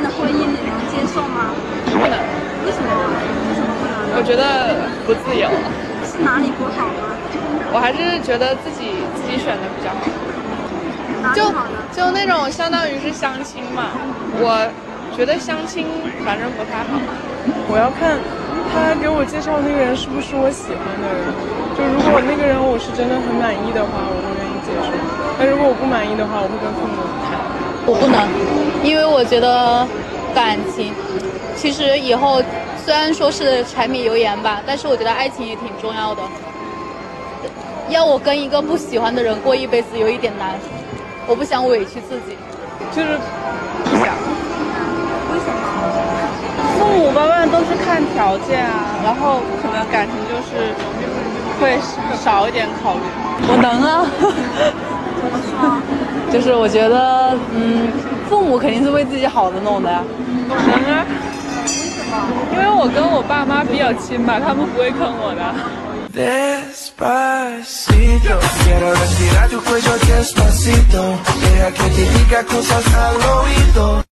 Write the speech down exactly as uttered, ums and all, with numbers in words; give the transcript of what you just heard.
的婚姻你能接受吗？ 不能。 为什么？为什么不能？ 我觉得不自由。 是哪里不好吗？ 我还是觉得自己自己选的比较好。就就那种相当于是相亲嘛，我觉得相亲反正不太好。 我要看他给我介绍那个人是不是我喜欢的人。就如果那个人我是真的很满意的话，我会愿意接受。但如果我不满意的话，我会跟父母谈。 我不能，因为我觉得感情其实以后虽然说是柴米油盐吧，但是我觉得爱情也挺重要的。要我跟一个不喜欢的人过一辈子有一点难，我不想委屈自己， 就是不想。 为什么？ 父母多半都是看条件啊，然后可能感情就是会少一点考虑。 我能啊。 怎么说？ 就是我觉得，嗯，父母肯定是为自己好的弄的呀。 能啊。 为什么？ 因为我跟我爸妈比较亲吧，他们不会坑我的。 Despacito, quiero respirar tu cuello despacito. Deja que te diga cosas al oído.